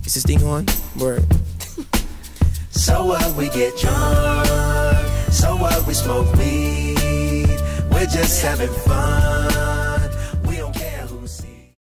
Is this thing on? Word. So what, we get drunk. So what, we smoke weed. We're just having fun.